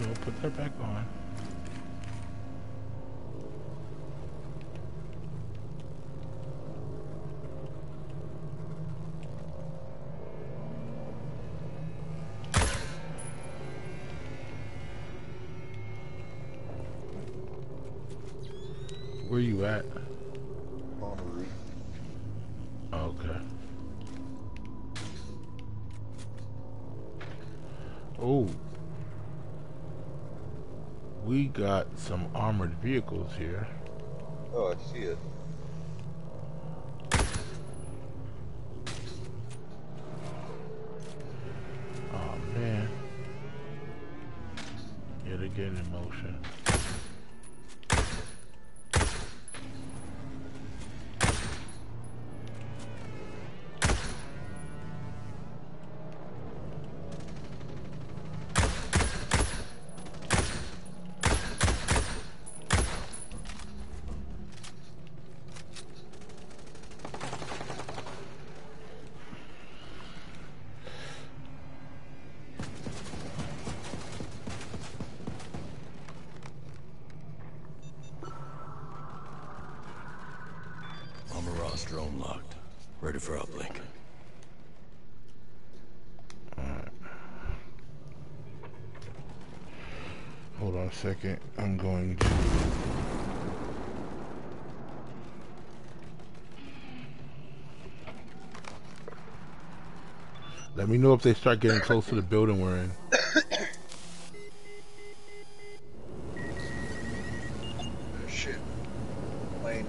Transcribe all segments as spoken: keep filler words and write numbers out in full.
we'll put that back on. Where you at? On the roof. Okay. Oh. We got some armored vehicles here. Oh, I see it. Oh man. Yeah, they're getting in motion. Drone locked. Ready for uplink. Alright. Hold on a second. I'm going to... Let me know if they start getting close to the building we're in. Shit. Plane.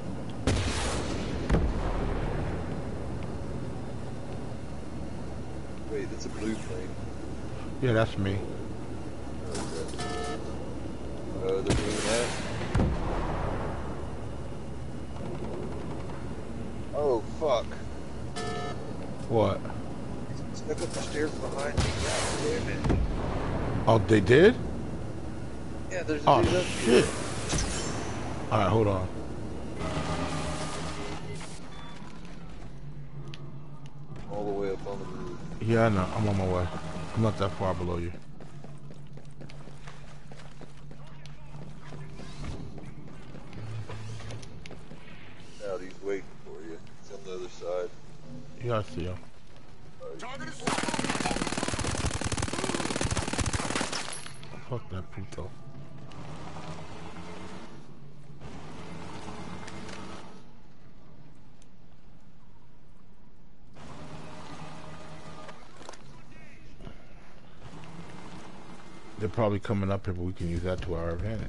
Wait, that's a blue plane. Yeah, that's me. Oh, uh, they're doing that. Oh, fuck. What? Snuck up the stairs behind me. God damn it. Oh, they did? Yeah, there's a Oh, dude up shit. here. Alright, hold on. All the way up on the roof. Yeah, I know. I'm on my way. I'm not that far below you. Now he's waiting for you. He's on the other side. Yeah, I see him. Fuck that puto. They're probably coming up here, but we can use that to our advantage.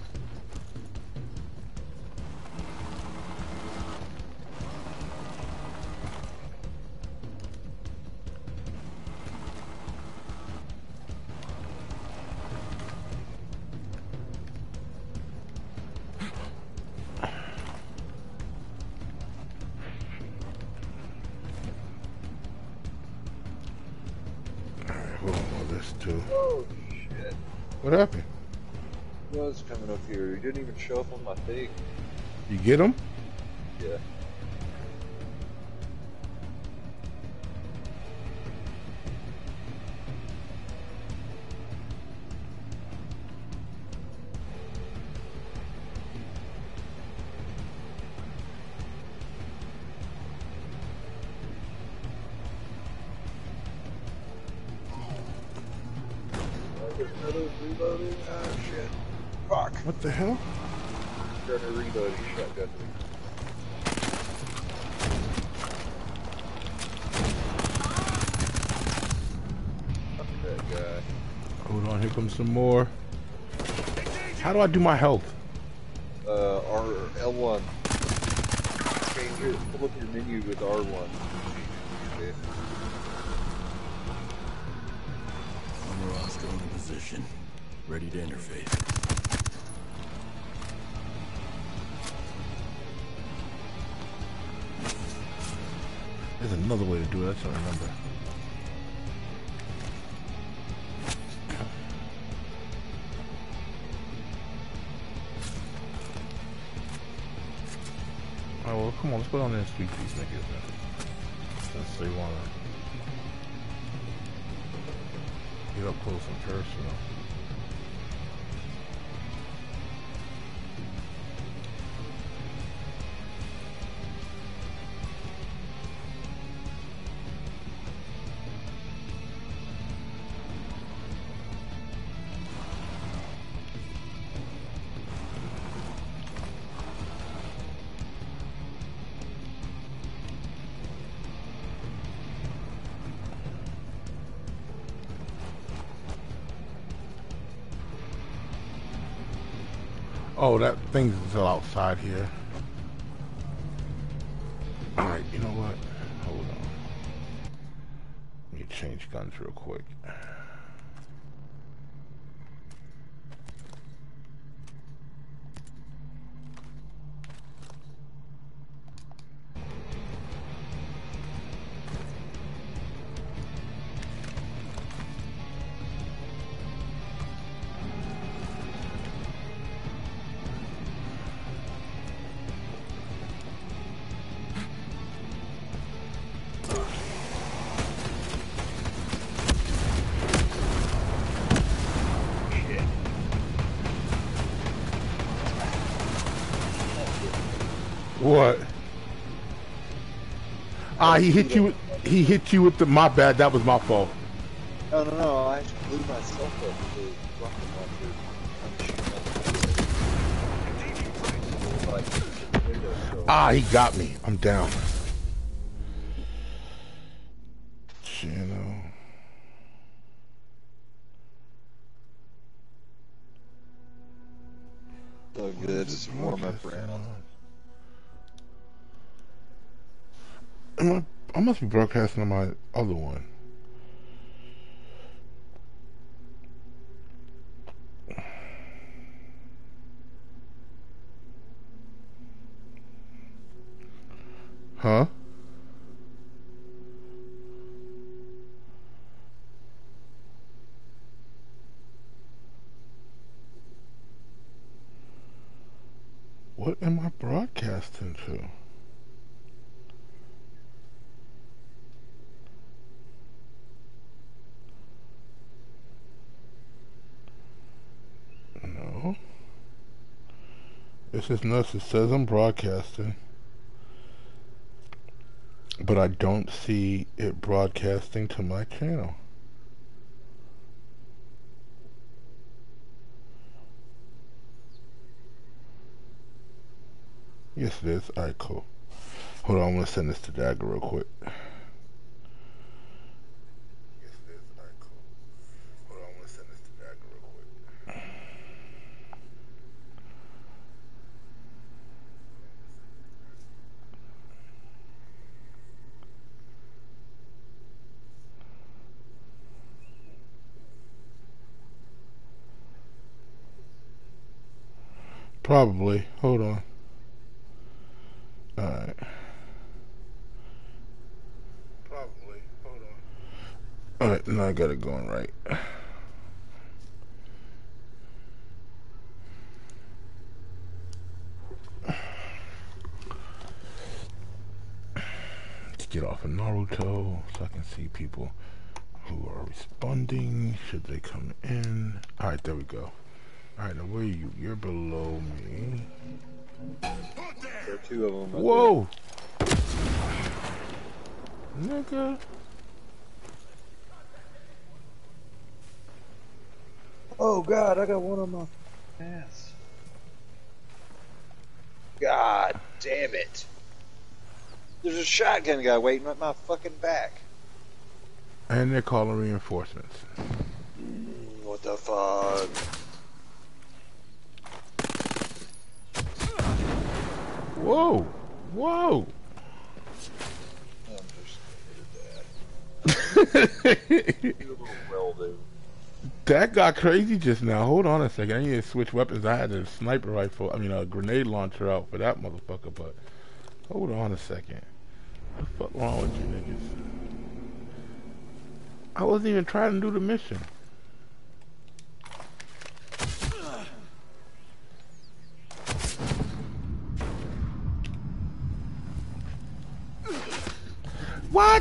Alright, hold on with this too. Oh, shit. What happened? He was coming up here. He didn't even show up on my thing. You get him? Yeah. Another reloading? Ah, shit. Fuck. What the hell? Trying to reload his shotgun. Fuck that guy. Hold on, here comes some more. How do I do my health? Uh, R L one. Change it. Pull up your menu with R one. Okay. Armor Ostro in position. Ready to interface. There's another way to do it, I don't remember. Alright, well, come on, let's go down there and speak these niggas then. Since they wanna get up close and personal. Oh, that thing's still outside here. Alright, you know what? Hold on. Let me change guns real quick. What? Ah, he hit you. He hit you with the. My bad. That was my fault. No, no, no. I actually blew myself up with a rocket launcher. Ah, he got me. I'm down. Channel. So good. Just warm up around. I, I must be broadcasting on my other one. Huh? What am I broadcasting to? No. This is nuts. It says I'm broadcasting, but I don't see it broadcasting to my channel. Yes, it is. Alright, cool. Hold on, I'm gonna send this to Dagger real quick. Yes, it is. Alright, cool. Hold on, I'm gonna send this to Dagger real quick. Probably. Hold on. Alright. Probably. Hold on. Alright, now I got it going right. Let's get off of Naruto so I can see people who are responding. Should they come in? Alright, there we go. Alright, now where are you? You're below me. There are two of them. Right Whoa! There. Nigga. Oh God, I got one on my ass. God damn it. There's a shotgun guy waiting at my fucking back. And they're calling reinforcements. Mm, what the fuck? Whoa! Whoa! I'm just scared of that. You little well, dude. That got crazy just now. Hold on a second. I need to switch weapons. I had a sniper rifle, I mean a grenade launcher out for that motherfucker, but hold on a second. What the fuck wrong with you niggas? I wasn't even trying to do the mission. What?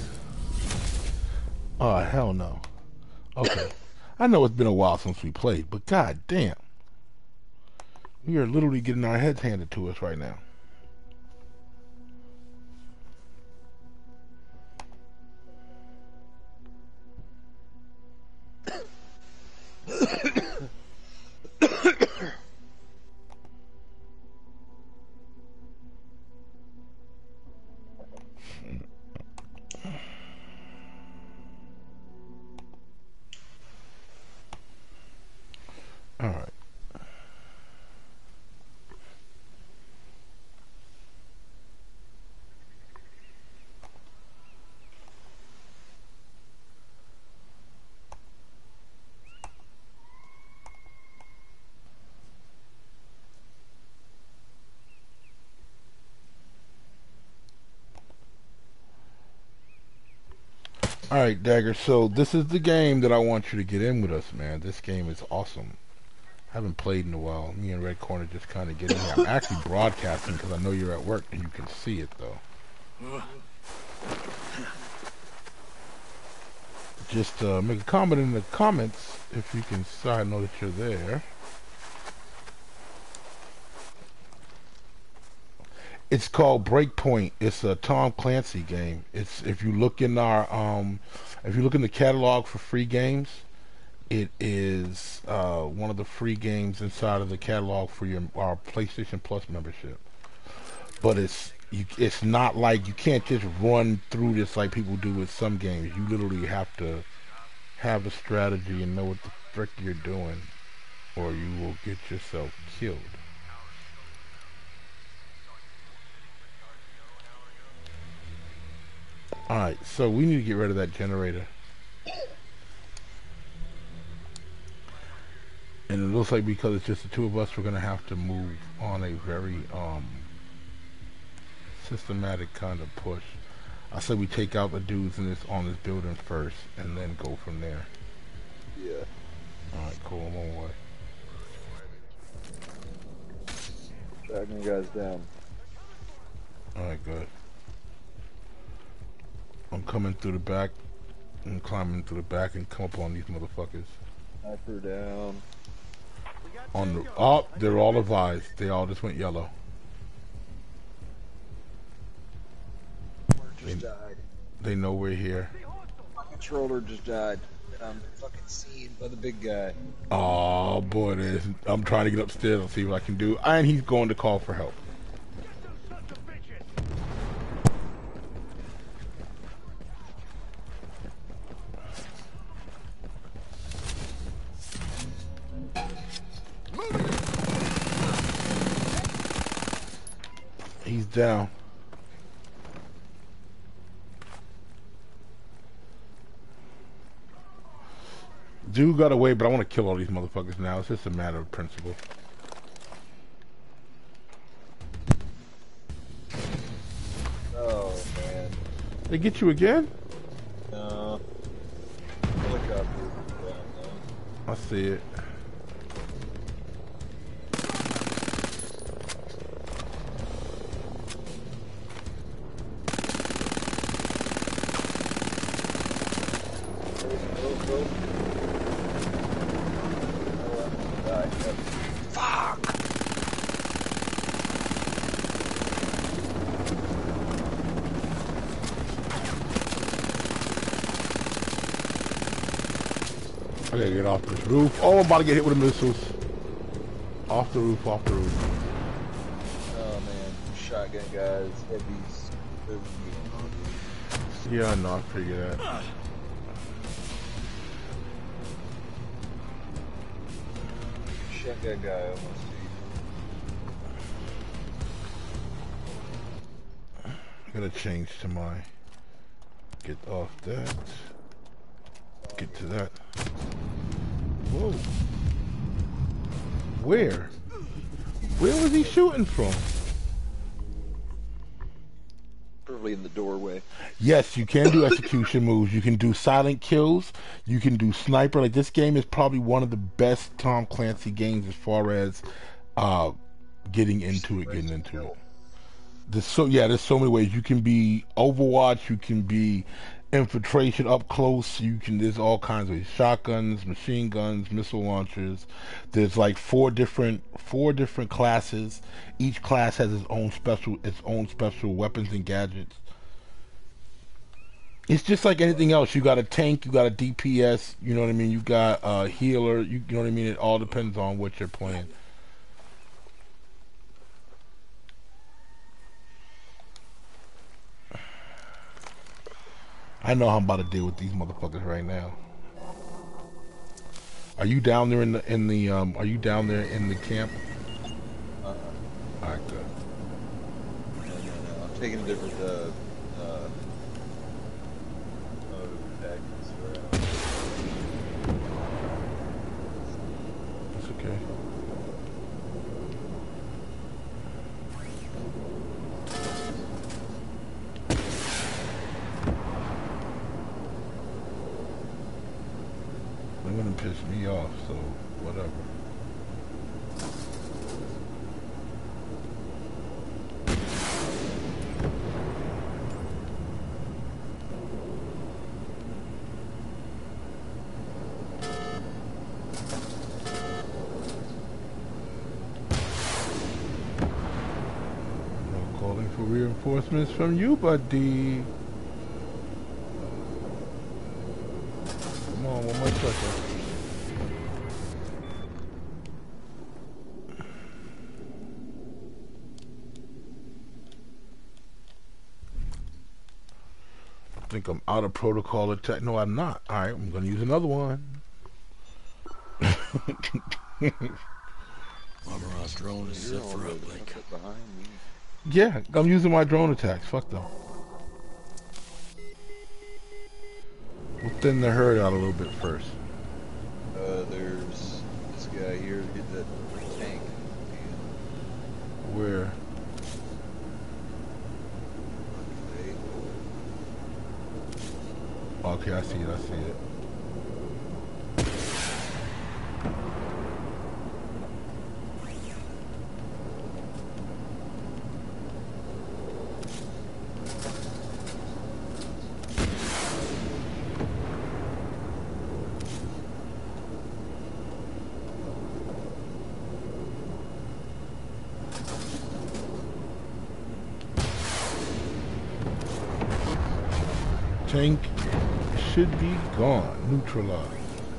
Oh, hell no. Okay. I know it's been a while since we played, but god damn. We are literally getting our heads handed to us right now. All right. Alright, Dagger, so this is the game that I want you to get in with us, man. This game is awesome. Haven't played in a while. Me and Red Corner just kind of get in here. I'm actually broadcasting because I know you're at work and you can see it, though. Just uh, make a comment in the comments if you can, so I know that you're there. It's called Breakpoint. It's a Tom Clancy game. It's if you look in our um, if you look in the catalog for free games, it is uh, one of the free games inside of the catalog for your our PlayStation Plus membership. But it's you, it's not like you can't just run through this like people do with some games. You literally have to have a strategy and know what the frick you're doing, or you will get yourself killed. Alright, so we need to get rid of that generator. And it looks like because it's just the two of us, we're going to have to move on a very um, systematic kind of push. I say we take out the dudes in this on this building first, and then go from there. Yeah. Alright, cool, I'm on my way. Tracking guys down. Alright, good. I'm coming through the back, and climbing through the back and come up on these motherfuckers. Sniper down. On the oh, they're all advised. They all just went yellow. Just They, died. they know we're here. My controller just died. And I'm fucking seen by the big guy. Oh boy, there's, I'm trying to get upstairs and see what I can do. And he's going to call for help. He's down. Dude got away, but I want to kill all these motherfuckers now. It's just a matter of principle. Oh, man. They get you again? No. Helicopter down I see it. I gotta get off this roof. Oh, I'm about to get hit with the missiles. Off the roof, off the roof. Oh man, shotgun guys, heavies. Yeah, I know, I figured that. Shotgun guy almost I gotta change to my. Get off that. Get to that. Whoa. Where? Where was he shooting from? probably in the doorway. Yes, you can do execution moves. You can do silent kills. You can do sniper. Like, this game is probably one of the best Tom Clancy games as far as uh, getting into it, getting into it. There's so yeah, there's so many ways. You can be Overwatch. You can be infiltration up close. You can. There's all kinds of ways. Shotguns, machine guns, missile launchers. There's like four different four different classes. Each class has its own special its own special weapons and gadgets. It's just like anything else. You got a tank. You got a D P S. You know what I mean. You got a healer. You, you know what I mean. It all depends on what you're playing. I know how I'm about to deal with these motherfuckers right now. Are you down there in the in the um? Are you down there in the camp? Uh, All right, good. no, no, no. I'm taking a different uh, uh, mode of tactics around. That's okay. for reinforcements from you, buddy. Come on, one more second. I think I'm out of protocol attack. No, I'm not. Alright, I'm gonna use another one. Armor drone is set for You're uplink. behind me. Yeah, I'm using my drone attacks. Fuck them. We'll thin the herd out a little bit first. Uh, there's this guy here to get that tank. Where? Okay, I see it, I see it. Tank should be gone, neutralized.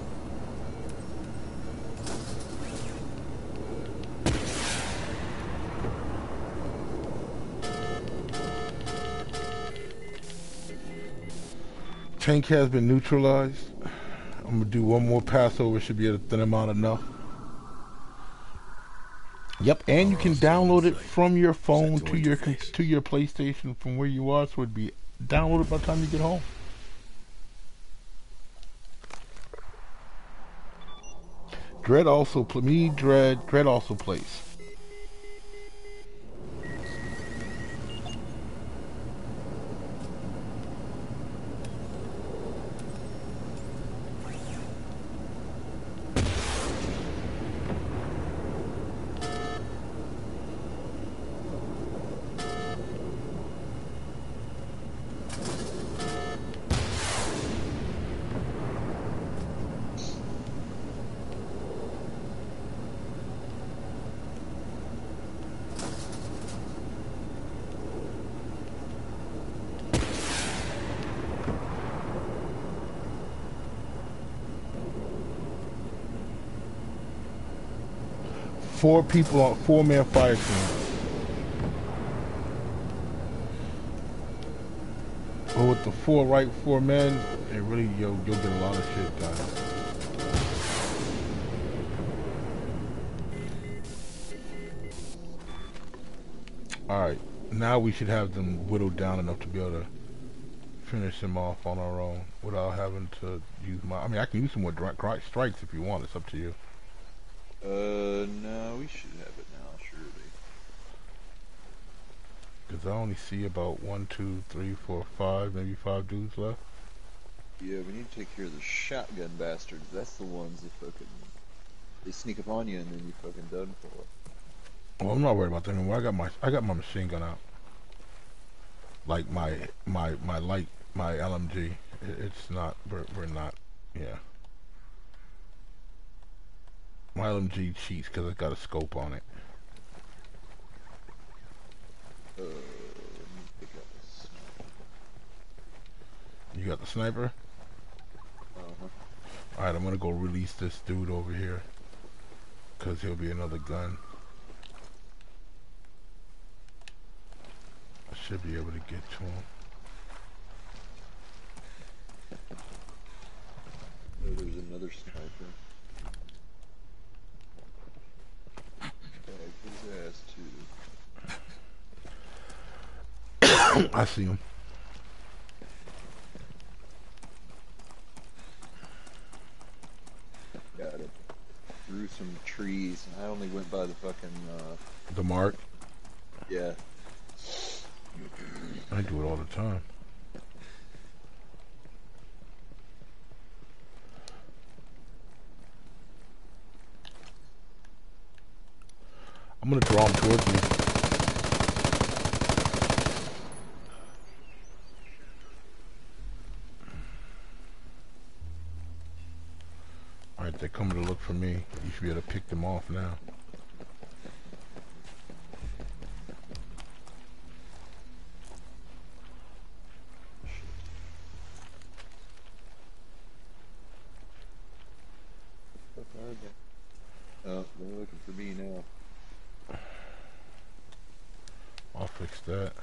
Tank has been neutralized. I'm gonna do one more pass over, should be a thin amount enough. Yep, and you can download it from your phone to your to your PlayStation from where you are, so it'd be downloaded by the time you get home. Dread also play me. Dread. Dread also plays. Four people on four man fire team. But with the four right four men, it really yo you'll get a lot of shit done. Alright, now we should have them whittled down enough to be able to finish them off on our own without having to use my I mean I can use some more dry, dry strikes if you want, it's up to you. Uh, no, we should have it now, surely. Because I only see about one, two, three, four, five, maybe five dudes left. Yeah, we need to take care of the shotgun bastards. That's the ones that fucking... They sneak up on you and then you fucking done for. Well, I'm not worried about that anymore. I got my I got my machine gun out. Like my my my light my L M G. It, it's not we're we're not yeah. My L M G cheats because it's got a scope on it. Uh, let me pick up this. You got the sniper? Uh-huh. Alright, I'm gonna go release this dude over here. Because he'll be another gun. I should be able to get to him. Oh, there's another sniper. Tag his ass too. I see him. Got it. Through some trees. I only went by the fucking, uh... The mark? Yeah. I do it all the time. I'm gonna draw him towards me. Alright, they're coming to look for me. You should be able to pick them off now. fix that.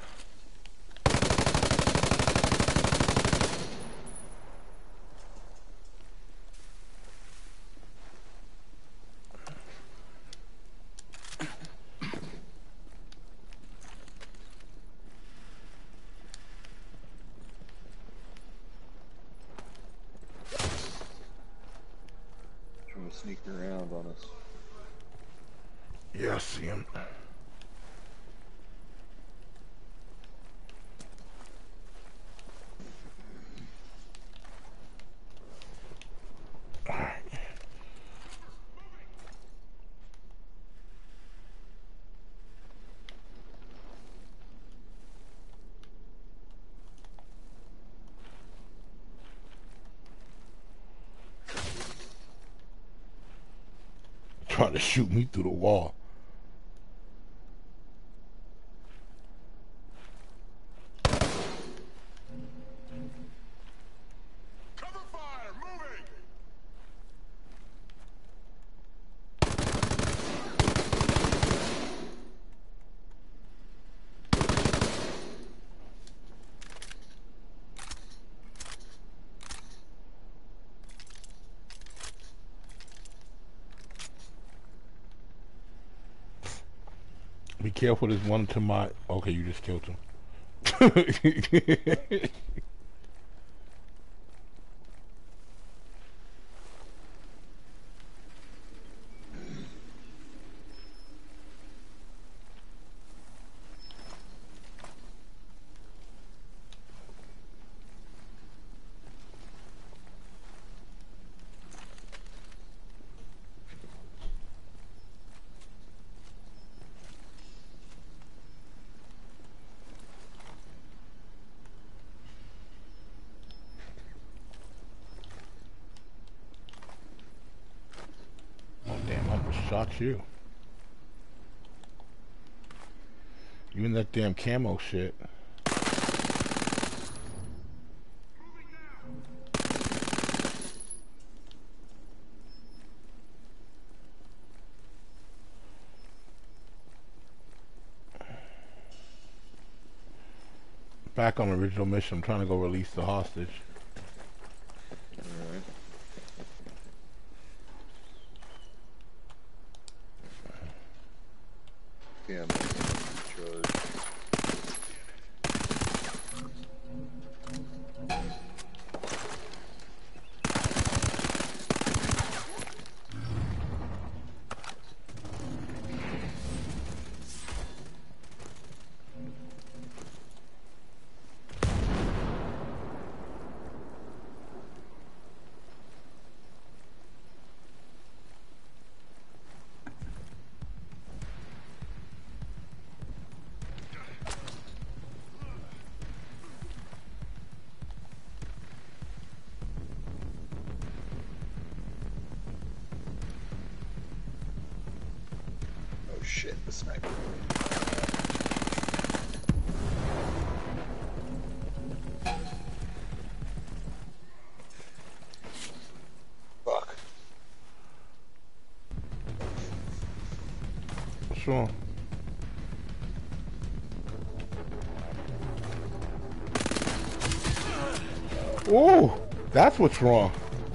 Trying to sneak around on us. Yeah, I see him. Alright. Trying to shoot me through the wall. Cover fire! Moving! Be careful, there's one to my... Okay, you just killed him. Shot you. You in that damn camo shit. Back on original mission. I'm trying to go release the hostage. Alright. Yeah, I'm charge. Oh shit, the sniper. Fuck. What's wrong? Oh, that's what's wrong.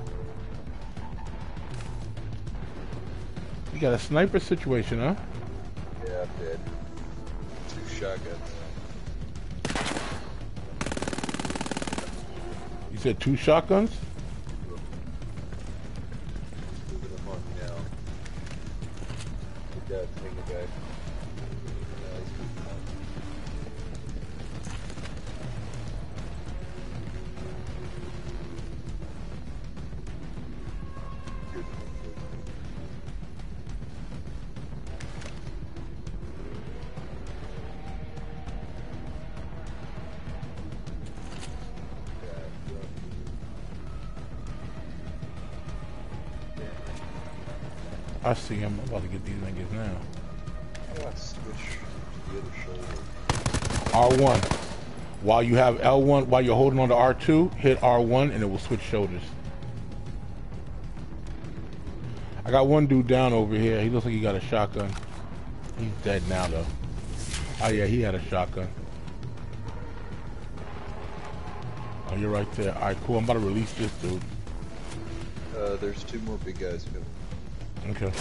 You got a sniper situation, huh? Yeah, I'm dead. Two shotguns. You said two shotguns? Moving them on me now. Good guy, take the guy. Yeah, he's moving on. Good. I see him. I'm about to get these niggas now. I gotta switch to the other shoulder. R one. While you have L one, while you're holding on to R two, hit R one and it will switch shoulders. I got one dude down over here. He looks like he got a shotgun. He's dead now, though. Oh yeah, he had a shotgun. Oh, you're right there. Alright, cool. I'm about to release this dude. Uh, there's two more big guys coming. Okay.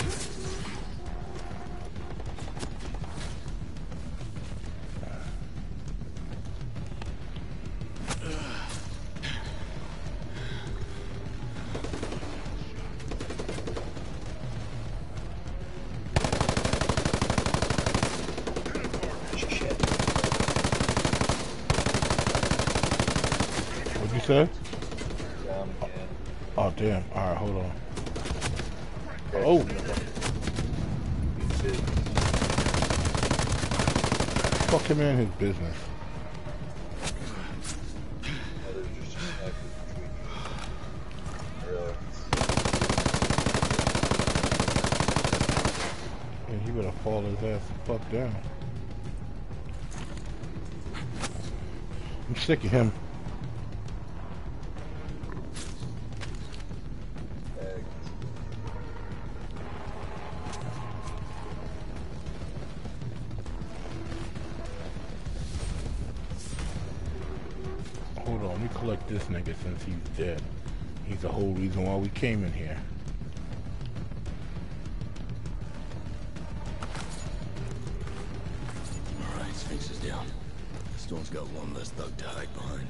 What'd you say? Down again. Oh damn. Alright, hold on. Okay. Oh. Good business. Fuck him in his business. Oh, there's just a sniper between you. Or else. Yeah, he better fall his ass the fuck down. I'm sick of him. Bags. Hold on, let me collect this nigga since he's dead. He's the whole reason why we came in here. Alright, Sphinx is down. Stone's got one less thug to hide behind.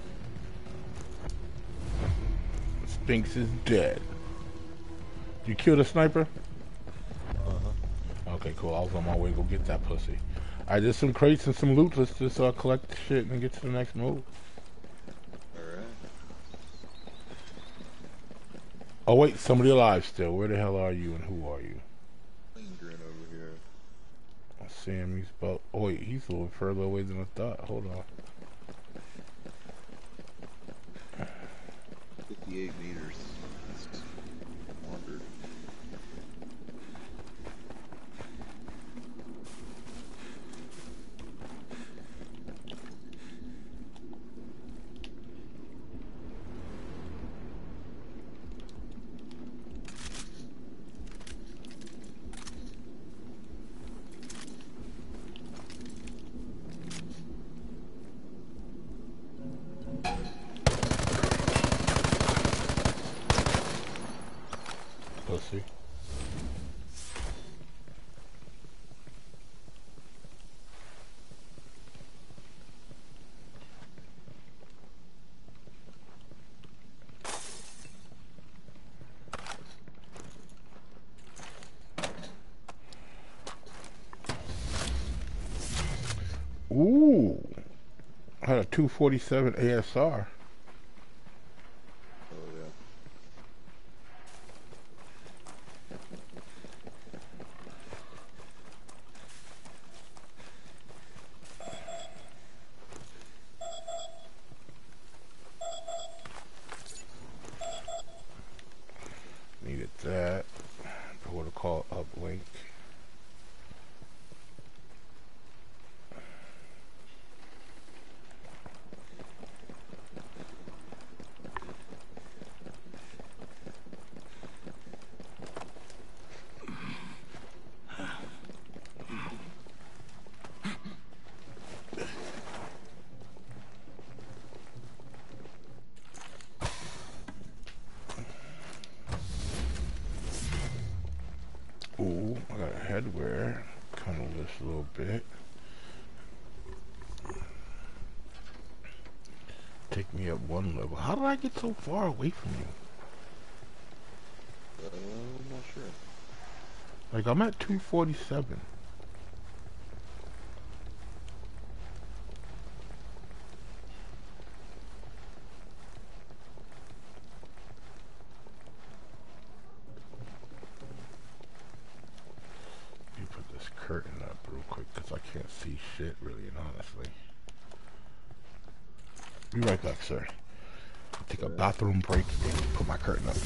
Sphinx is dead. You killed a sniper? Uh-huh. Okay, cool. I was on my way to go get that pussy. I did some crates and some loot. Let's just uh, collect the shit and get to the next move. Alright. Oh wait, somebody alive still. Where the hell are you and who are you? Lingering over here. I see him. He's about. Oh wait, he's a little further away than I thought. Hold on. fifty-eight meters. That's wandered. Pussy. Ooh. I had a two forty-seven A S R. Oh, yeah. Needed that. What to call uplink. Ooh, I got a headwear. Kind of this a little bit. Take me up one level. How did I get so far away from you? Uh, I'm not sure. Like, I'm at two forty-seven. Let me put this curtain up real quick because I can't see shit, really and honestly. Be right back, sir. Take a bathroom break and put my curtain up.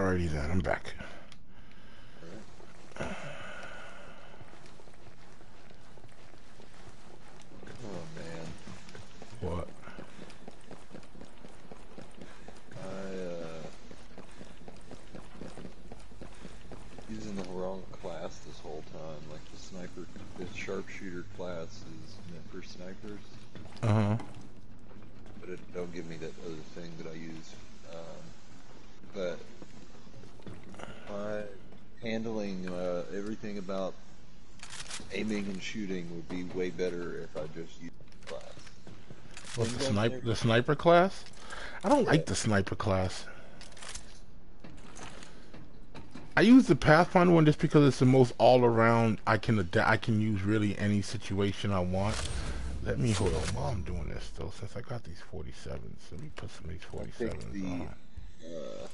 Alrighty then, I'm back. Alright. Oh man. What? I, uh... using the wrong class this whole time. Like the sniper, the sharpshooter class is meant for snipers. Uh-huh. But it don't give me that other thing that I use. Um, but my handling uh, everything about aiming and shooting would be way better if I just used the class. What's the Things like sniper? there- The sniper class? I don't Yeah. like the sniper class. I use the Pathfinder one just because it's the most all-around. I can adapt. I can use really any situation I want. Let me hold on while I'm doing this though. Since I got these forty-sevens, let me put some of these I think forty-sevens the on. uh,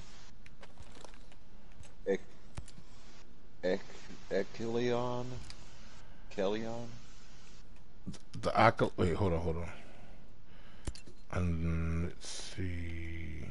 Ec Ec Echelion, Kelion. The Acol. Wait, hold on, hold on. And let's see.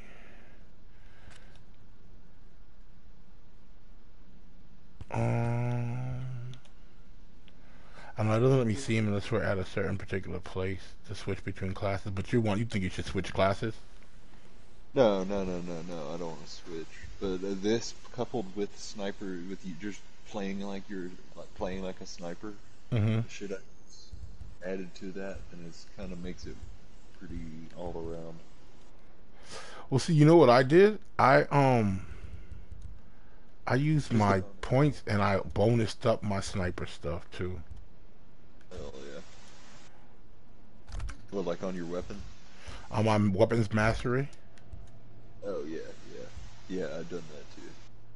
Um, I don't know. It doesn't let me see him unless we're at a certain particular place to switch between classes. But you want? You think you should switch classes? No, no, no, no, no. I don't want to switch. But uh, this coupled with sniper, with you just playing like you're like playing like a sniper, Mm-hmm. should I added to that, and it's kind of makes it pretty all around. Well, see, you know what I did? I um, I used Just my look on the points and I bonused up my sniper stuff too. hell yeah. Well, like on your weapon? On my weapons mastery. Oh yeah, yeah, yeah. I've done that too.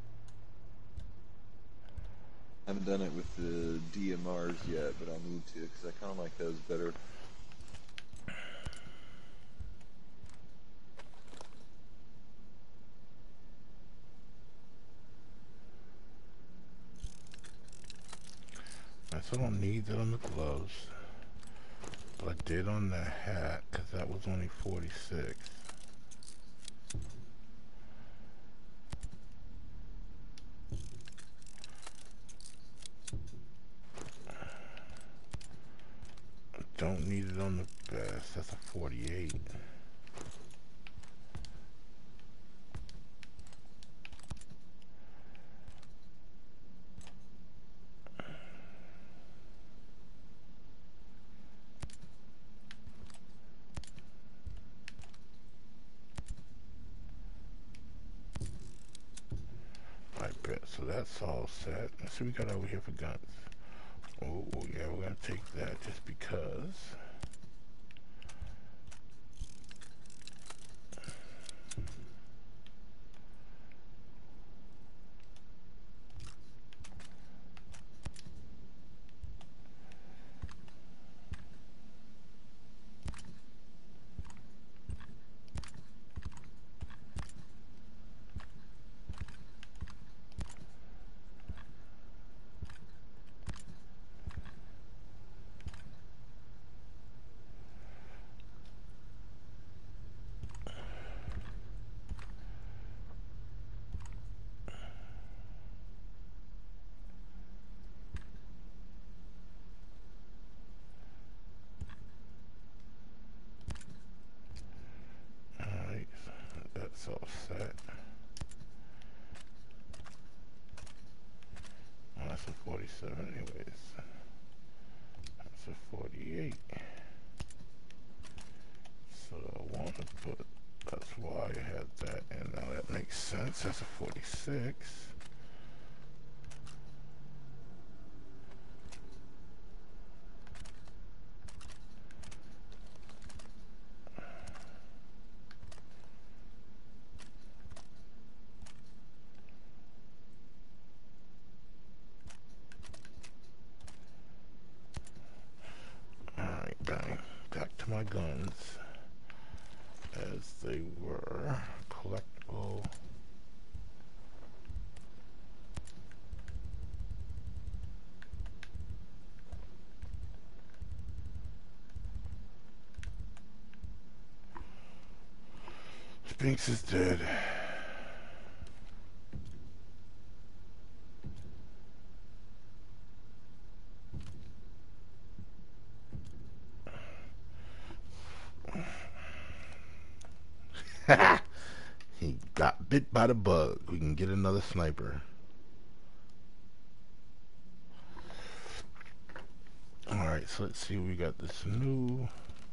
I haven't done it with the D M Rs yet, but I need to because I kind of like those better. I still don't need that on the gloves, but I did on the hat because that was only forty-six. Don't need it on the vest. That's a forty-eight. I bet. So that's all set. Let's see what we got over here for guns. Oh, oh yeah, we're gonna take that just because. Alright, that's all set. Oh, that's a forty-seven anyways. That's a forty-eight. So I want to put, that's why I had that in. Now that makes sense. That's a forty-six. Alright, bang. Back to my guns. As they were. Collectible. Sphinx is dead. got bit by the bug. We can get another sniper. Alright, so let's see. We got this new.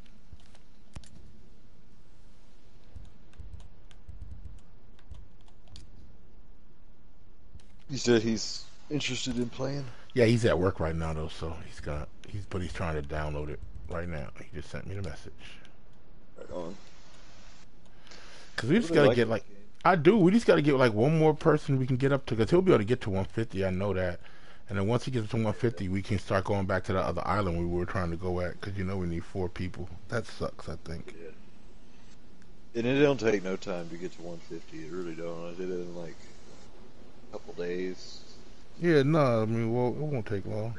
You said he's interested in playing? Yeah, he's at work right now though, so he's got he's but he's trying to download it right now. He just sent me the message. Right on. Cause we just Really gotta like get this like game. I do. We just gotta get like one more person we can get up to. Cause he'll be able to get to one fifty. I know that. And then once he gets to one fifty, we can start going back to the other island we were trying to go at. Cause you know we need four people. That sucks. I think. Yeah. And it don't take no time to get to one fifty. It really don't. I did it in like a couple days. Yeah. No. I mean, well, it won't take long.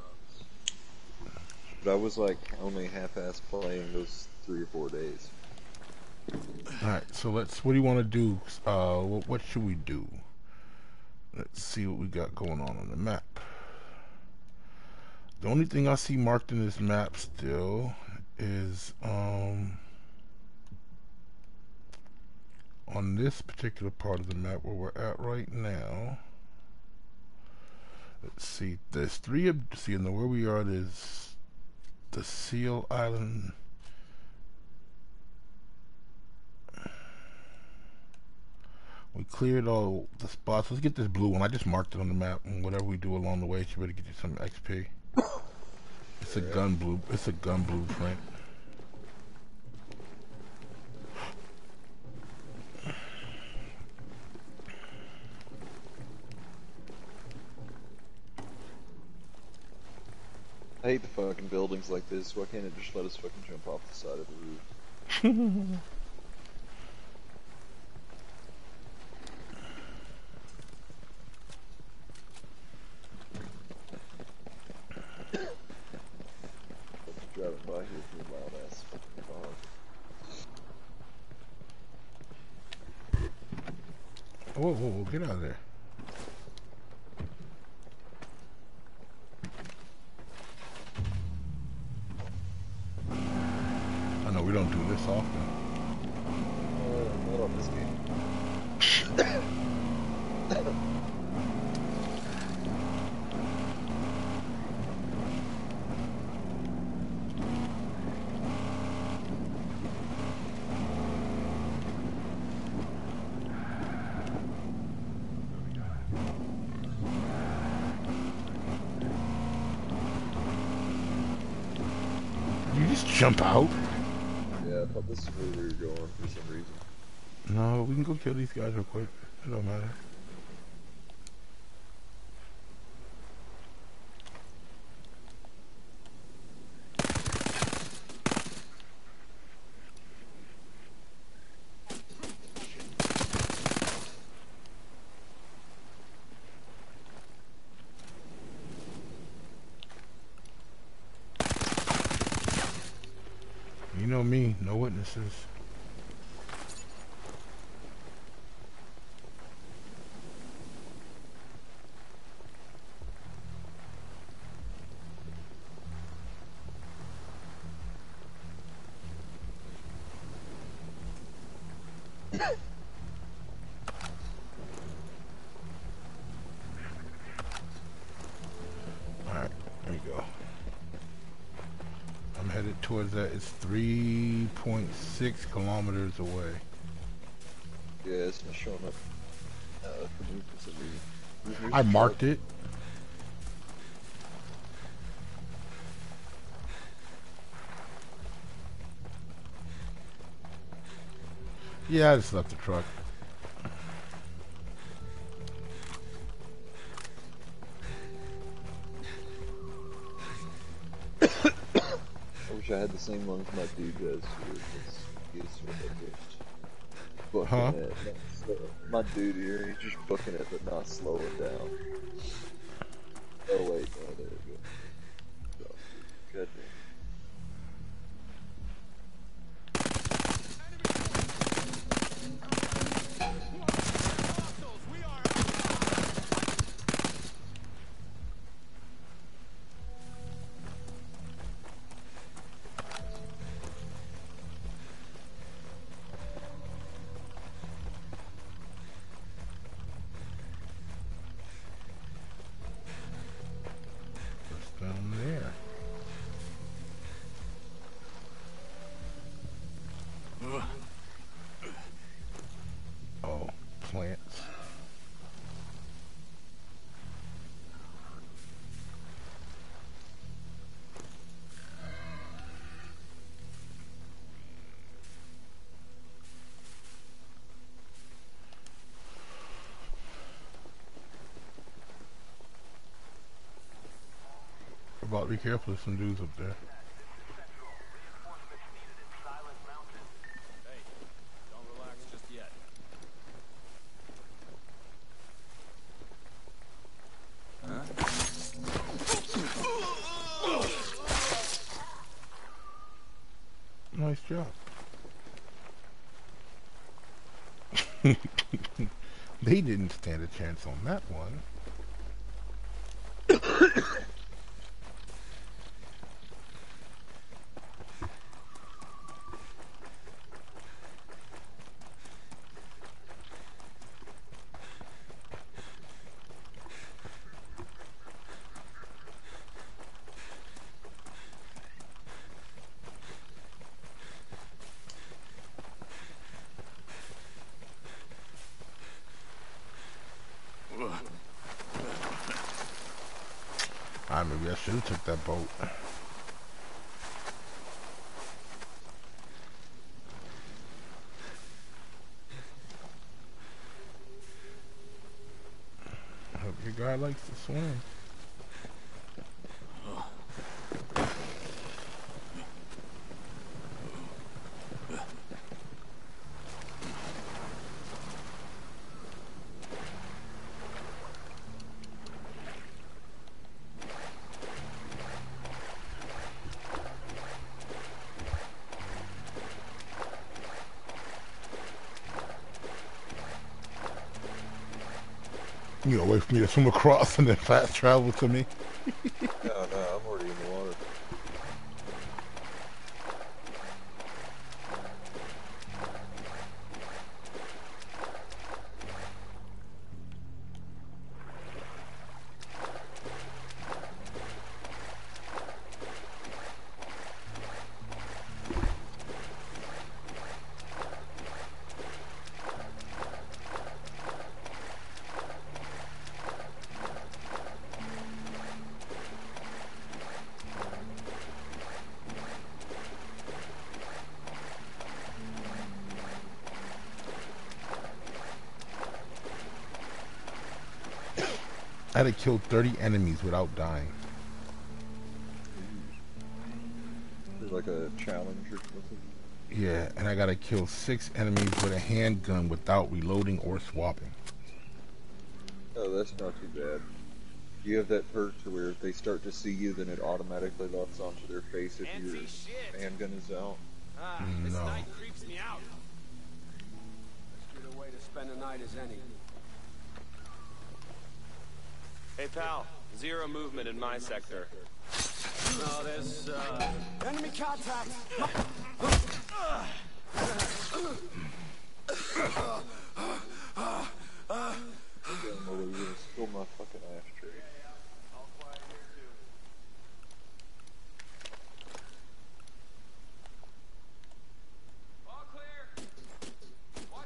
But I was like only half-ass playing those three or four days. All right. So let's. What do you want to do? Uh, what, what should we do? Let's see what we got going on on the map. The only thing I see marked in this map still is um on this particular part of the map where we're at right now. Let's see. There's three. Of, see, in the where we are, there's the Seal Island. We cleared all the spots. Let's get this blue one. I just marked it on the map, and whatever we do along the way should better get you some X P. It's a gun blue. It's a gun blueprint. I hate the fucking buildings like this. Why can't it just let us fucking jump off the side of the roof? Driving by here through loud ass fucking fog. Whoa, whoa, whoa, get out of there. I know we don't do this often. Uh, not on this game. You just jump out? Yeah, I thought this is where we were going for some reason. No, we can go kill these guys real quick. It don't matter. You know me, no witnesses. Alright, there you go. I'm headed towards that. It's three point six kilometers away. Yeah, it's not showing up. Uh, for me for some reason. Here's I the marked truck. it. Yeah, I just left the truck. I wish I had the same lungs my dude does. He's sort of just booking Huh? it. Not slow. My dude here, he's just booking it, but not slowing down. Oh wait, oh there we go. So, good. plants. About to be careful, there's some dudes up there. Hey, don't relax just yet. Nice job. They didn't stand a chance on that one. Ah, maybe I should have took that boat. I hope your guy likes to swim. You know, wait for me to swim across and then fast travel to me. No, no, I'm already in the water. I had to kill thirty enemies without dying. There's like a challenge or something. Yeah, and I gotta kill six enemies with a handgun without reloading or swapping. Oh, that's not too bad. You have that perk to where if they start to see you, then it automatically locks onto their face if your handgun is out. Ah, this No. night creeps me out. As good a way to spend a night as any. Hey pal, zero movement in my sector. No, there's, uh... enemy contact! Damn, well, you're gonna spill my fucking ashtray. All clear. Watch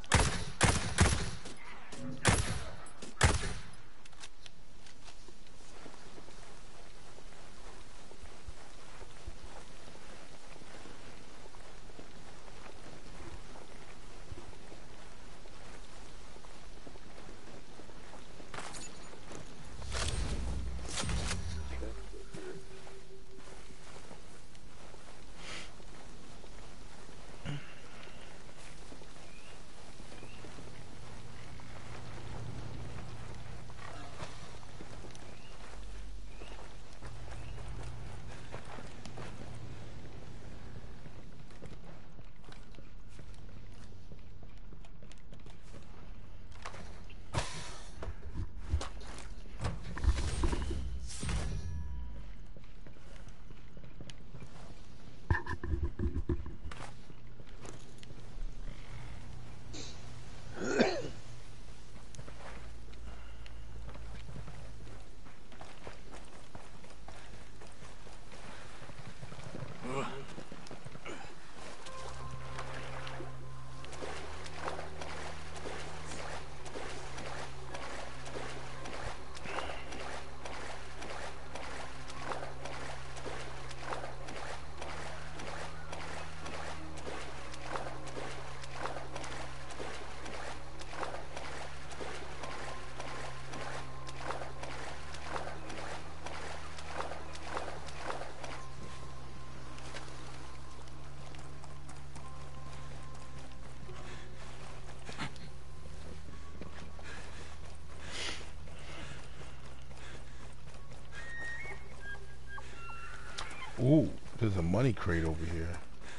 Ooh, there's a money crate over here.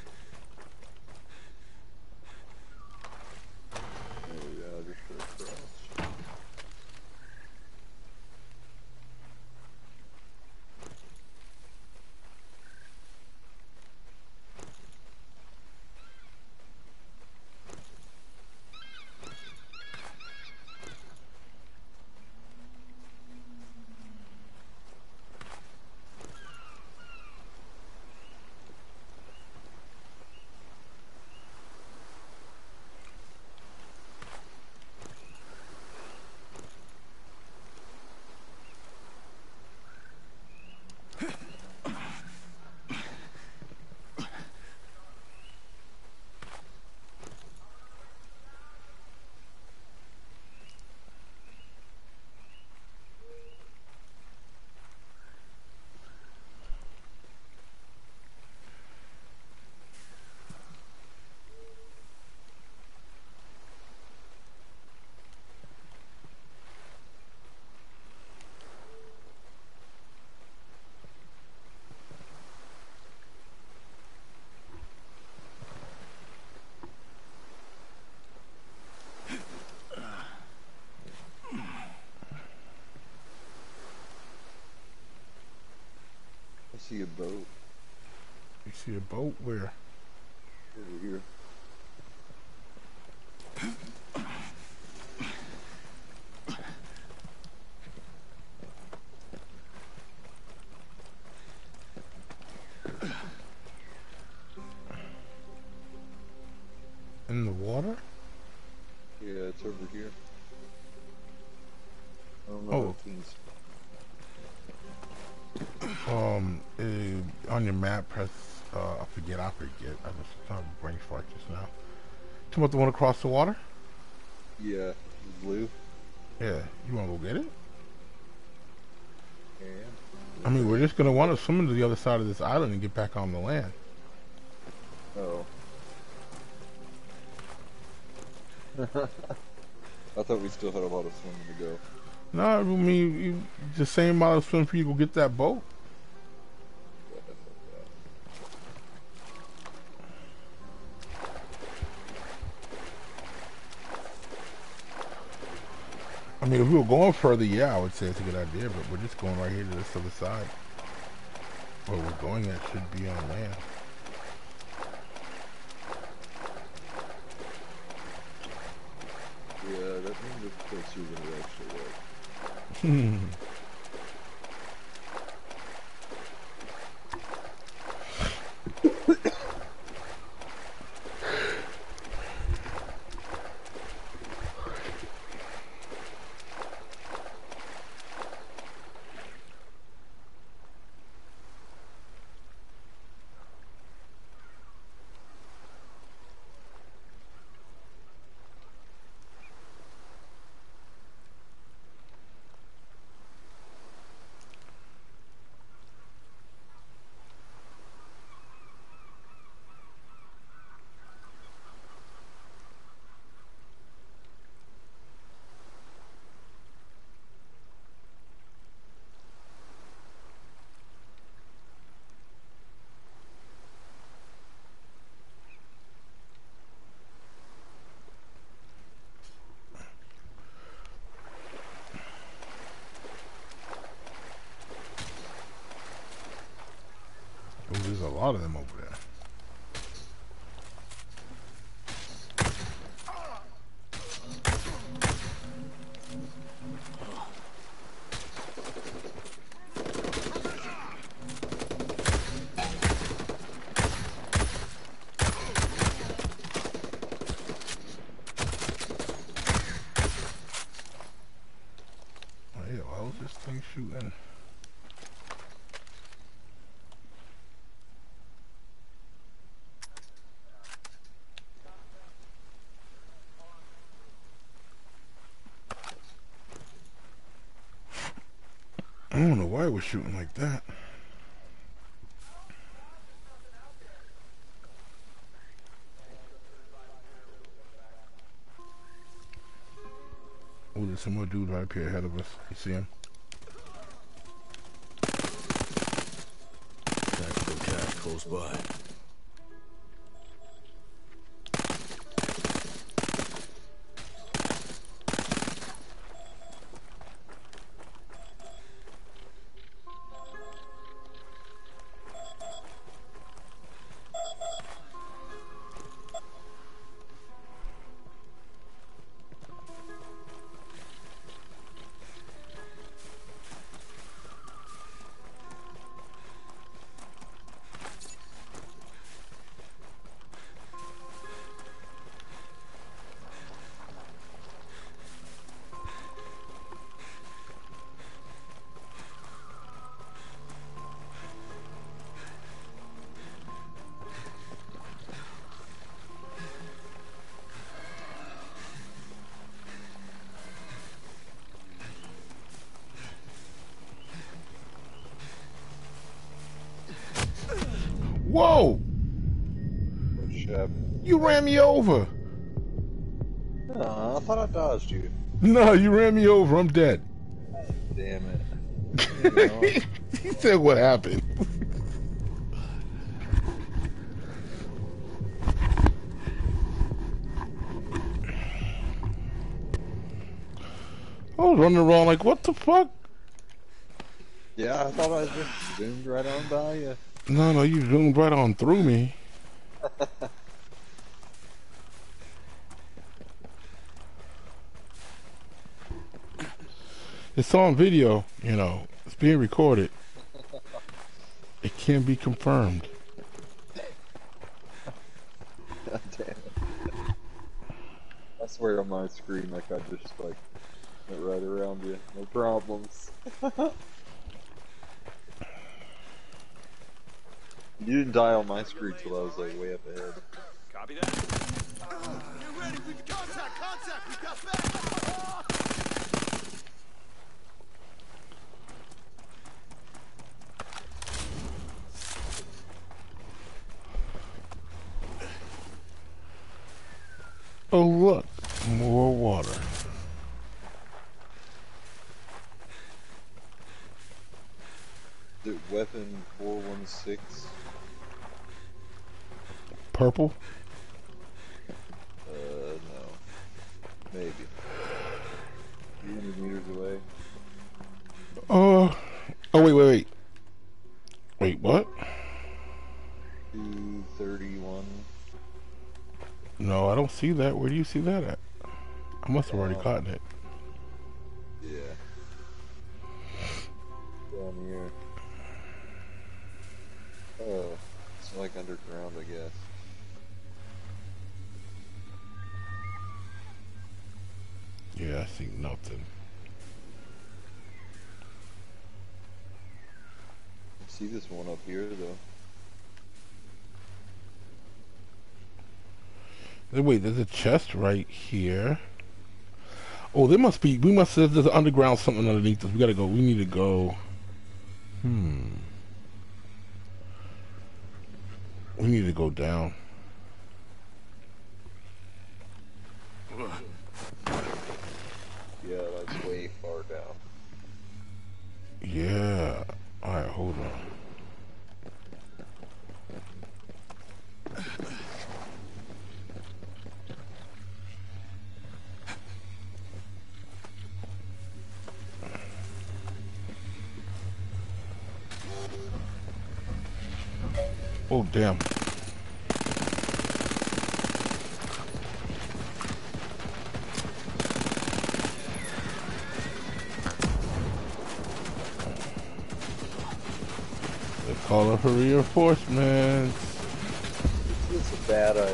Oh yeah, just for a crash. I see a boat You see a boat? Where? over here. In the water? Yeah, it's over here. I don't know Oh. if it's Um, uh, on your map, press, uh, I forget, I forget. I just had a brain fart just now. Talking about the one across the water? yeah, the blue. Yeah. You wanna go get it? Yeah. I mean, we're just gonna want to swim to the other side of this island and get back on the land. Oh. I thought we still had a lot of swimming to go. No, I mean, you, the same amount of swim for you to go get that boat. I mean, if we were going further, yeah, I would say it's a good idea, but we're just going right here to this other side. Where we're going at should be on land. Yeah, that means it's closer than it actually was. Hmm. Oh, there's a lot of them over there. Hey, why was this thing shooting? I don't know why it was shooting like that. Oh, there's some more dude right up here ahead of us. You see him? Tactical close by. Whoa! What just happened? You ran me over. Oh, I thought I dodged you. No, you ran me over. I'm dead. Damn it. You know, He said what happened. I was running around like, what the fuck? yeah, I thought I just zoomed right on by you. No, no, you zoomed right on through me. It's on video, you know. It's being recorded. It can be confirmed. God damn it. I swear on my screen like I just like went right around you. No problems. You didn't die on my screen till I was like way up ahead. Copy that. Get ready, we've got contact, contact, we've got back! Oh, look. More water. The weapon four one six. Purple? Uh, no. Maybe. three hundred meters away. Uh, oh, wait, wait, wait. Wait, what? two thirty-one. No, I don't see that. Where do you see that at? I must have already Um, gotten it. Yeah. Down here. Oh, it's like underground, I guess. Yeah, I see nothing. I see this one up here, though. Wait, there's a chest right here. Oh, there must be. We must have. There's an underground something underneath us. We gotta go. We need to go. Hmm. We need to go down. Yeah, that's way far down. Yeah. All right, hold on. Oh, damn. They call it for reinforcements. It's a bad idea.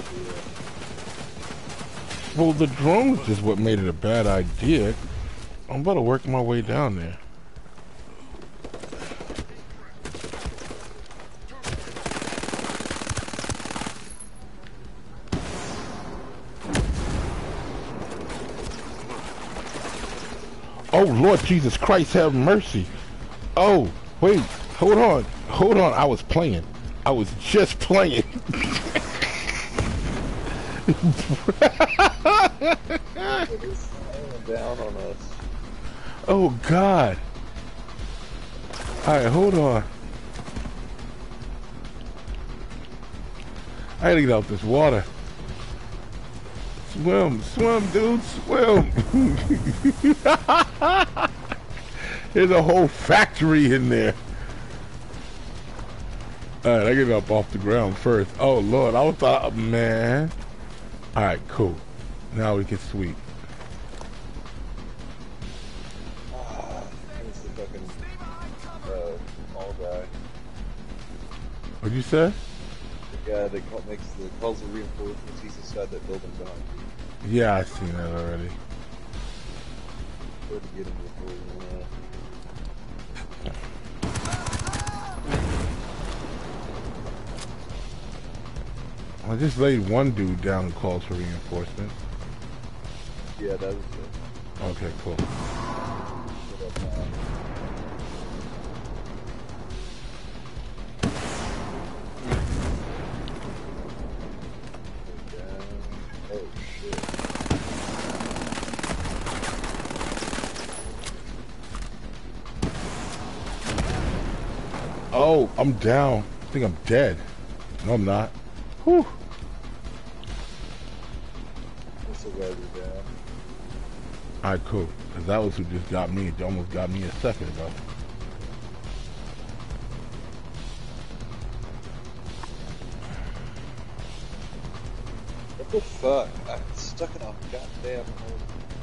Well, the drones is what made it a bad idea. I'm about to work my way down there. Oh, Lord Jesus Christ, have mercy. Oh, wait, hold on. Hold on, I was playing. I was just playing. It's down on us. Oh, God. All right, hold on. I gotta get out this water. Swim, swim, dude, swim. There's a whole factory in there. Alright, I get up off the ground first. Oh Lord, I was thought, man. Alright, cool. Now we can sweep. Ah, it's the fucking, uh, small guy. What'd you say? The guy that call, makes the calls the reinforcements, he's inside that building behind you. Yeah, I seen that already. Try to get him before he went out. I just laid one dude down and called for reinforcements. Yeah, that was it. Okay, cool. Oh shit. Oh, I'm down. I think I'm dead. No, I'm not. Whew. What's the weather down? Alright, cool. Cause that was who just got me. It almost got me a second ago. What the fuck? I'm stuck in a goddamn hole.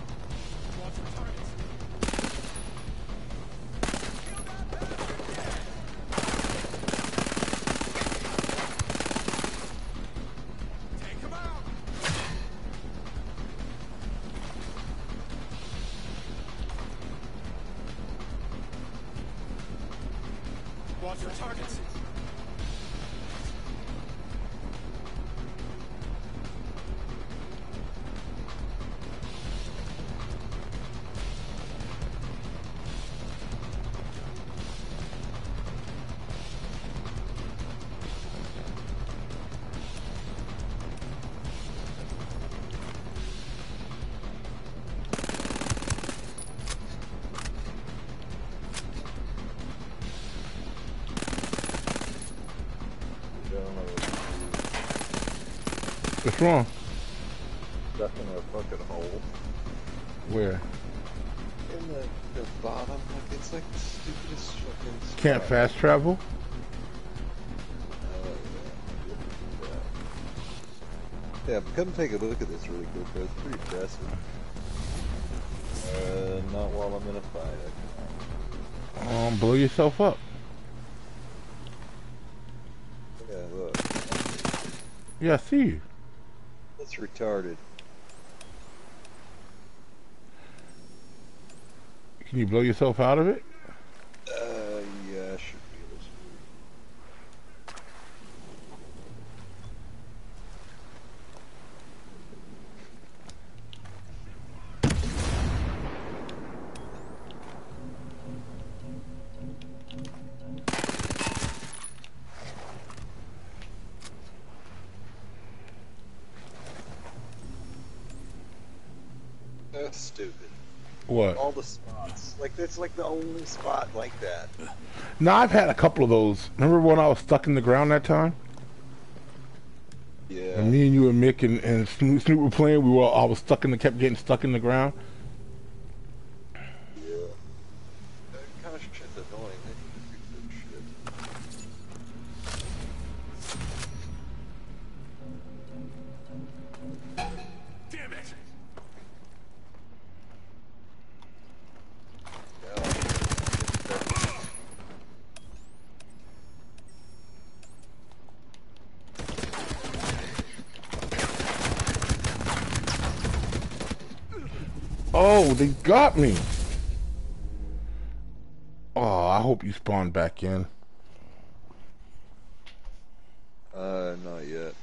Watch for targets. What's wrong? Stuck in a fucking hole. Where? In the, the bottom, like it's like the stupidest fucking spot. Can't fast travel? Uh, yeah, yeah, come take a look at this really quick, bro. It's pretty impressive. Uh, not while I'm in a fight. I can't. Um, blow yourself up. Yeah, look. Yeah, I see you. That's retarded. Can you blow yourself out of it? Uh, yeah, I should be able to. That's stupid. What? All the spots. Like, that's like the only spot like that. No, I've had a couple of those. Remember when I was stuck in the ground that time? Yeah. And me and you and Mick and, and Snoop, Snoop were playing. We were all, I was stuck in the, kept getting stuck in the ground. Yeah. That kind of shit's annoying. They need to fix that shit. Damn it! Oh, they got me. Oh, I hope you spawn back in. Uh, not yet.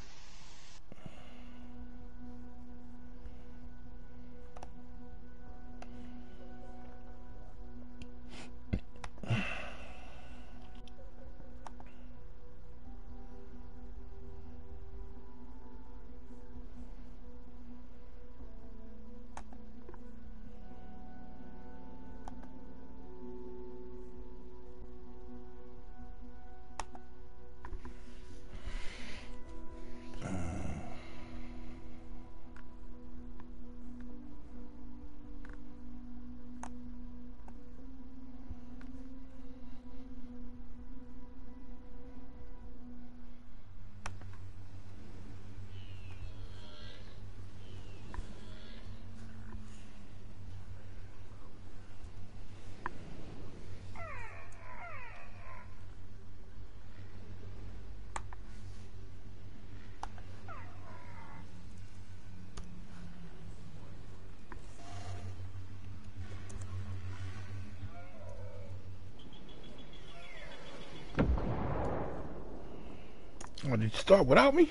Oh, did you start without me?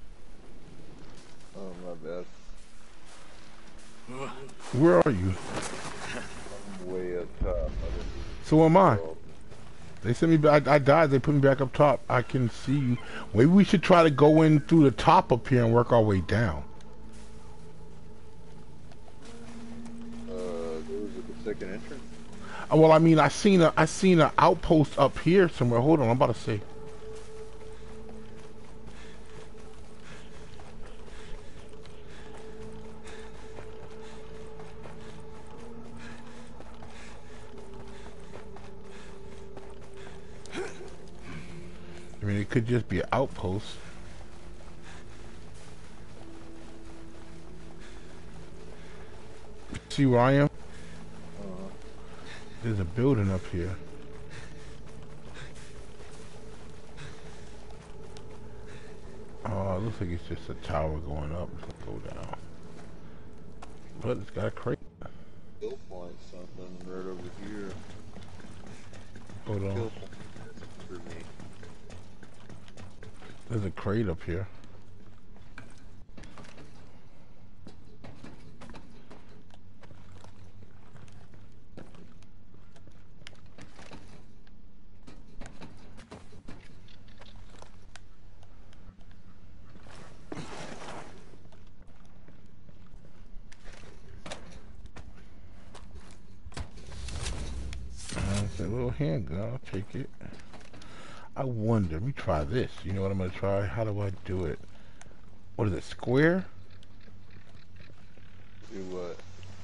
Oh, my bad. Where are you? I'm way up top. I didn't So am I. well, They sent me back. I died. They put me back up top. I can see you. Maybe we should try to go in through the top up here and work our way down. uh, those are the second entrance. Uh, Well, I mean, I seen a, I seen an outpost up here somewhere. Hold on, I'm about to see. I mean, it could just be an outpost. See where I am? Uh, There's a building up here. Oh, it looks like it's just a tower going up. Let's go down. But it's got a crate. kill point something right over here. Hold Kill on. point for me. There's a crate up here. It's a little handgun. I'll take it. I wonder. Let me try this. You know what I'm gonna try? How do I do it? What is it? Square? Do what?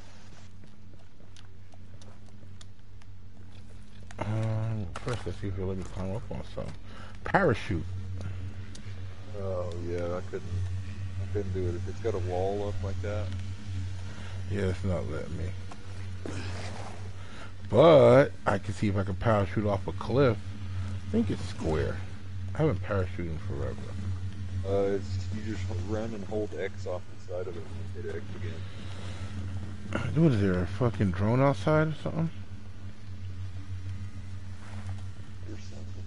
Um, first, let's see if he'll let me climb up on something. Parachute. Oh yeah, I couldn't. I couldn't do it if it's got a wall up like that. Yeah, it's not letting me. But I can see if I can parachute off a cliff. I think it's square. I haven't parachuted in forever. Uh, it's you just run and hold X off the side of it and hit X again. What is there? A fucking drone outside or something? Or something.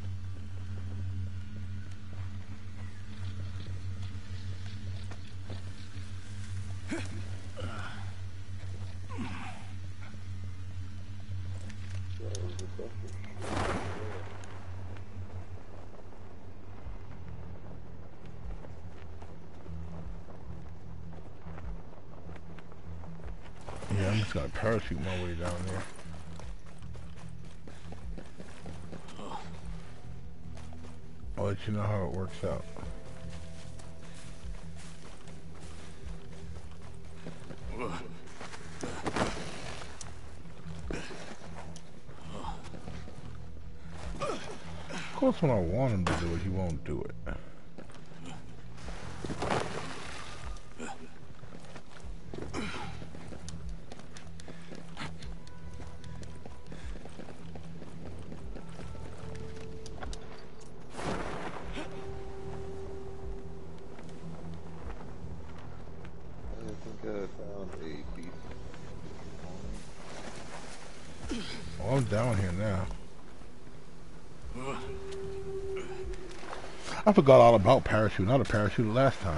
That was a buffer. Yeah, I'm just gonna parachute my way down there. I'll let you know how it works out. Of course, when I want him to do it, he won't do it. I think I found a piece. Oh, I'm down here now. I forgot all about parachute. Not a parachute last time.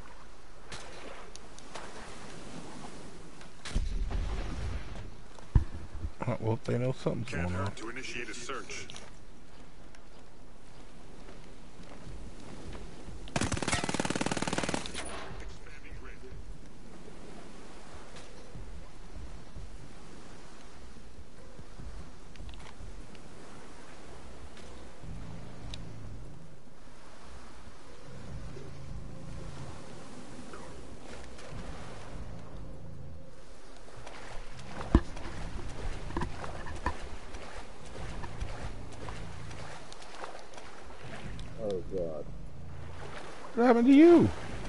Uh, well, they know something's going Can't on. hurt to initiate a search. Expanding grid. Oh god. What happened to you?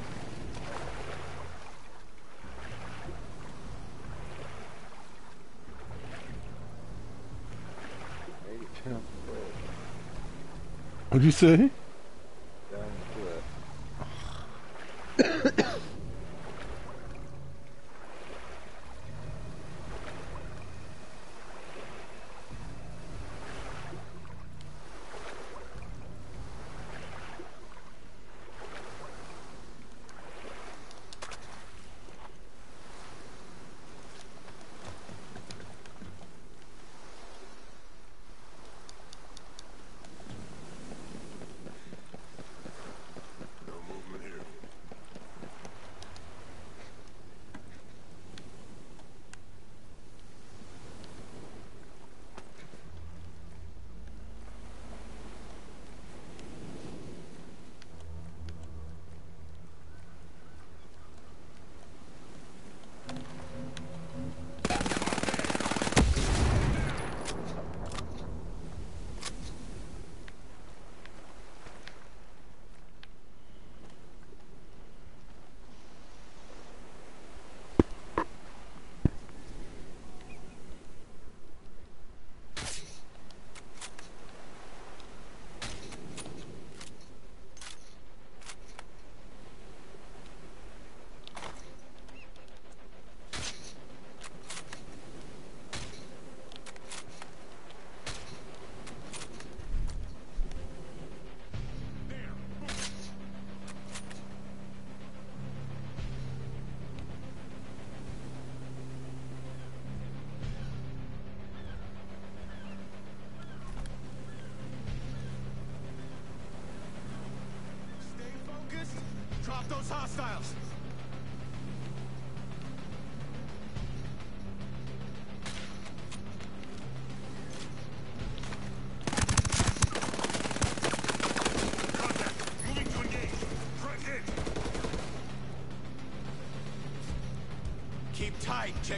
Made it down the road. What'd you say? Down the cliff.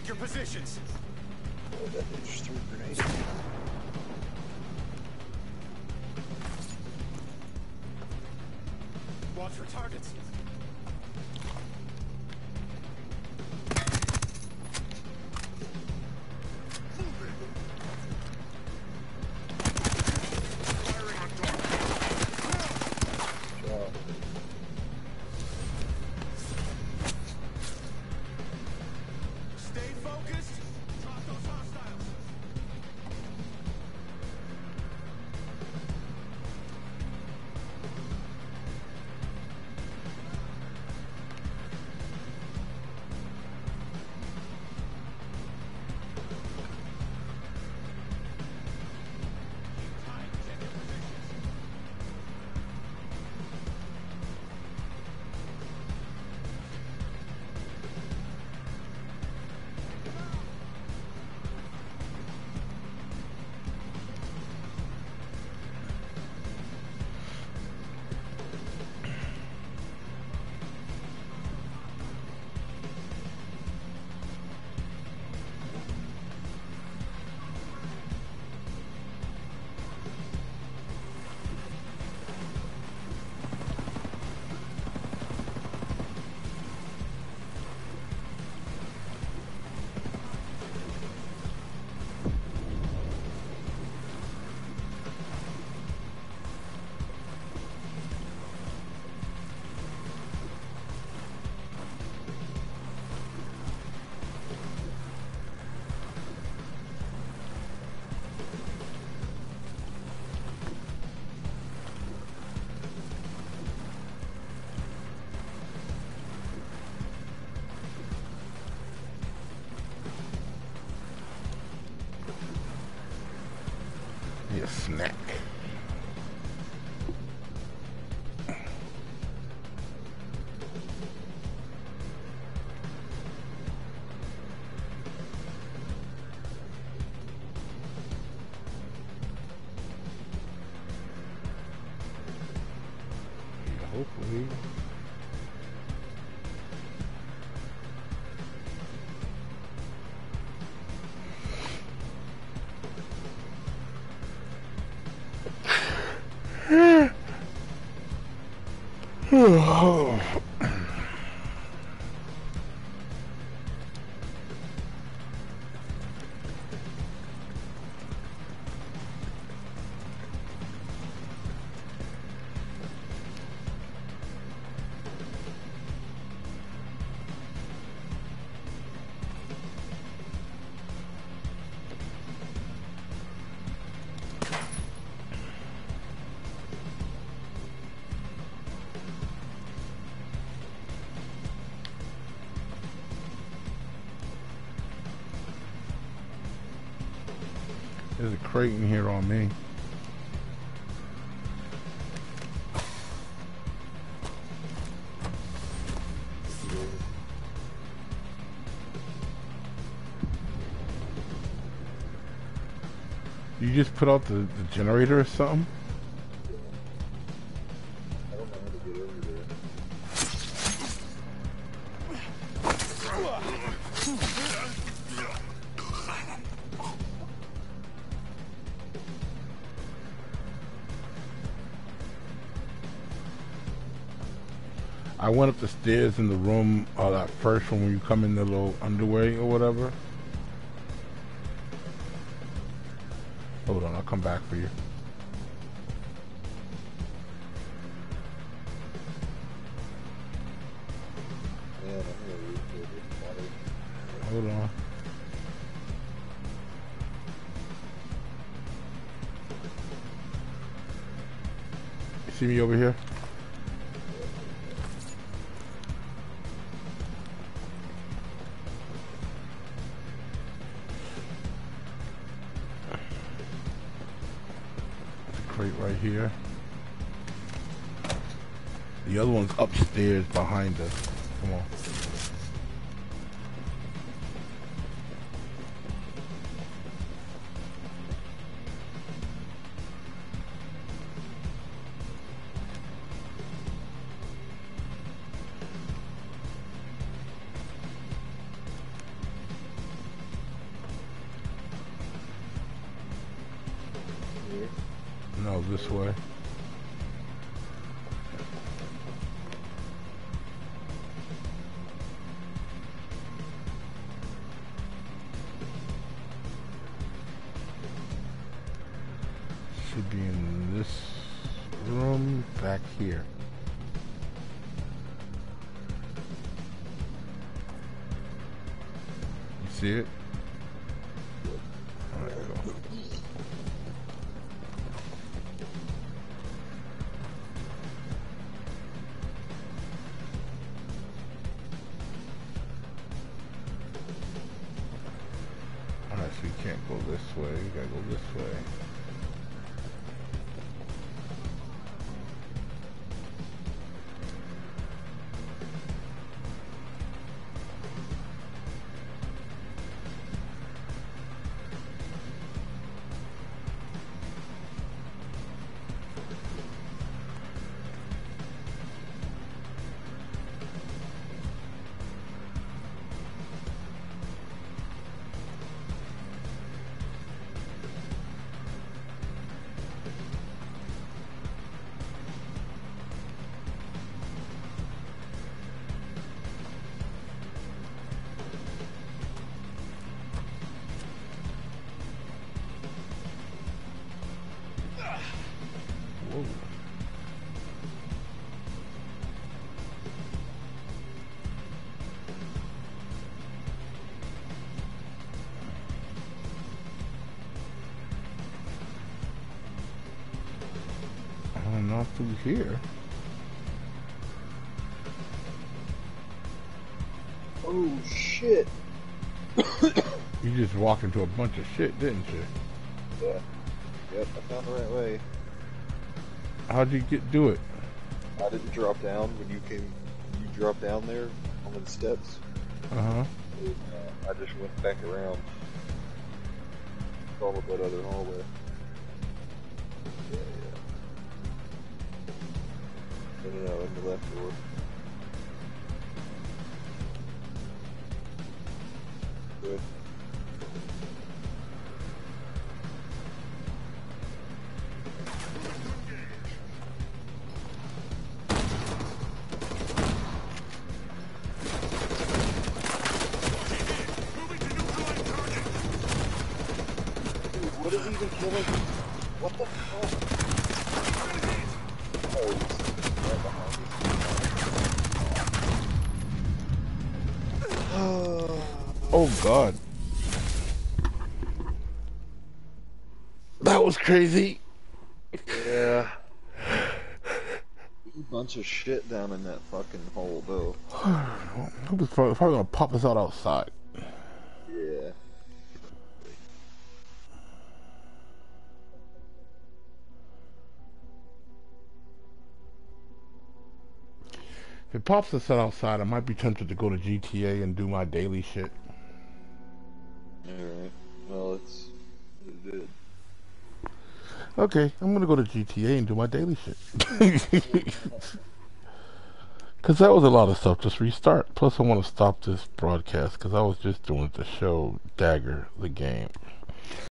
Take your positions. Oh, that bitch threw a grenade. Watch for targets. Stay focused. Drop those hostiles. Need a snack. Yeah, hopefully. Oh. There's a crate in here on me. You just put out the, the generator or something? I don't know how to get over there. I went up the stairs in the room, uh, that first one when you come in the little underway or whatever. Hold on, I'll come back for you. Man, I'm gonna refill this water. Hold on. You see me over here? Crate right here. The other one's upstairs behind us. Come on. No, this way. Should be in this room back here. You see it? Alright, go. Alright, so you can't go this way, you gotta go this way. Whoa. Oh, not through here. Oh shit! You just walked into a bunch of shit, didn't you? Yeah. Yep, I found the right way. How'd you get do it? I didn't drop down when you came. You dropped down there on the steps. Uh huh. Uh, I just went back around. Followed that other hallway. Yeah, yeah. No, no, no, in the left door. Good. What is he even killing? What the fuck? Oh, he's right behind me. Oh god. That was crazy. Yeah. A bunch of shit down in that fucking hole, though. He was probably, probably gonna pop us out outside. Yeah. If it pops us out outside, I might be tempted to go to G T A and do my daily shit. Alright. Well, it's... it did. Okay, I'm gonna go to G T A and do my daily shit. Cause that was a lot of stuff. Just restart. Plus, I want to stop this broadcast because I was just doing it to show Dagger the game.